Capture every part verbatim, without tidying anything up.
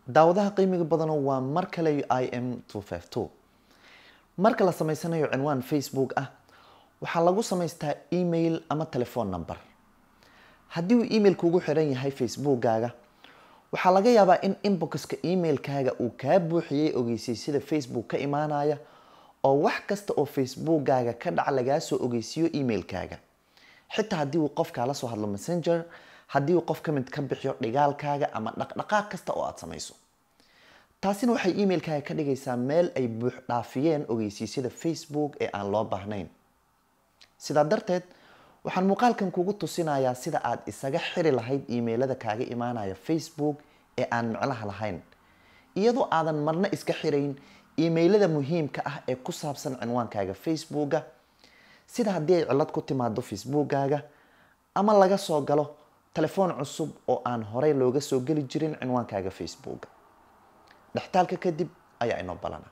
daawadaha qiimiga badan waa mar kale I M two fifty-two marka la sameysanayo cinwaan Facebook ah waxa lagu sameystaa email ama telephone number haddii uu email kugu xiran yahay Facebook-gaaga waxa laga yaabaa in inbox-ka email-kaaga uu ka buuxiyay ogeysiisyada Facebook ka imaanaya oo wax kasta oo Facebook-gaaga ka dhac laga soo ogeysiyo email-kaaga xitaa haddii uu qofka la soo hadlo Messenger haddii uu qof ka mid ka bixiyo dhigaalkaaga ama dhaqdhaqaaq kasta oo aad samayso taasina waxay email-kaaga ka dhigaysaa meel ay buux dhaafiyeen ogeysiisyada Facebook ee aan loo baahnayn sidaa darteed waxaan muuqaalkan kugu tusinayaa sida aad isaga xiri lahayd emailada kaaga imaanaya Facebook ee aan macnaha lahayn iyadoo aadan marna iska xirayn emailada muhiimka ah ee ku saabsan cinwaankaaga Facebook-ga sida haddii ay cilad ku timaado Facebook-gaaga ama laga soo galo telefoon cusub oo aan horey looga soo gali jirin cinwaankaaga Facebook-ga dhaxtaalka kadib ayaa inoo balana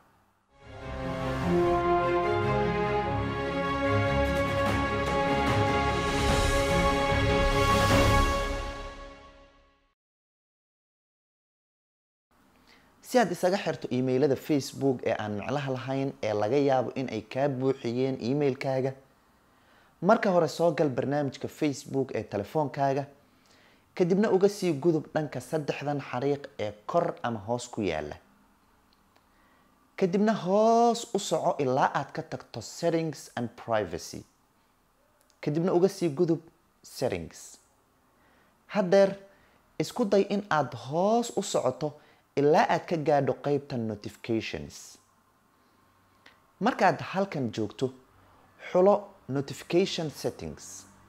si aad isaga xirto emailada Facebook ee aan macnaha lahayn ee laga yaabo in ay ka buuxiyeen email-kaaga marka hore soo gal barnaamijka Facebook ee telefoonkaaga kadibna uga sii gudub dhanka saddexdan xariiq ee kor ama hoos ku yaala kadibna hoos u soco ilaa aad ka tagto settings and privacy kadibna uga sii gudub settings haddeer isku day in aad hoos u socoto ilaa aad ka gaadho qaybta notifications markaad halkan joogto xulo notification settings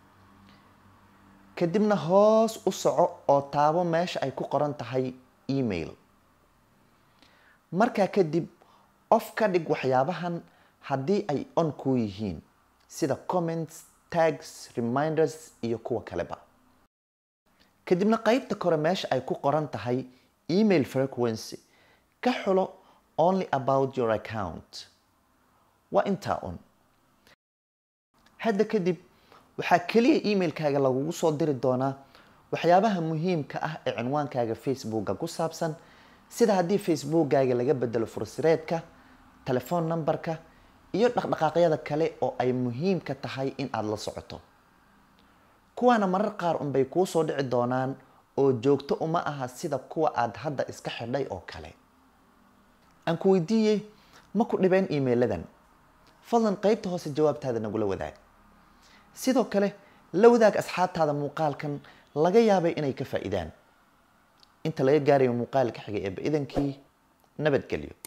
kadibna hoos u soco oo taabo meesha ay ku qoran tahay email markaa kadib off ka dhig waxyaabahan haddii ay on ku yihiin sida comments tags reminders iyo kuwa kaleba kadibna qaybta kore meesha ay ku qoran tahay email frequency ka xulo only about your account waa intaa on hadda kadib waxaa kaliya email-kaaga lagugu soo diri doonaa waxyaabaha muhiimka ah ee cinwaankaaga Facebook-ga ku saabsan sida haddii Facebook-gaaga laga bedelo fursireedka telephone number-ka iyo dhaqdhaqaaqyada kale oo ay muhiimka tahay in aad la socoto kuwaana marar qaar un bay kuu soo dhici doonaan oo joogto uma aha sida kuwa aad hadda iska xidhay oo kale aan ku weydiiyey ma ku dhibeen email-adan fadlan qaybta hoose jawaabtaada nagula wadaag sidoo kale la wadaag asxaabtaada muuqaalkan laga yaabay inay ka faa'iidaan inta laga gaarayo muuqaalka xiga ee idankii nabadgelyo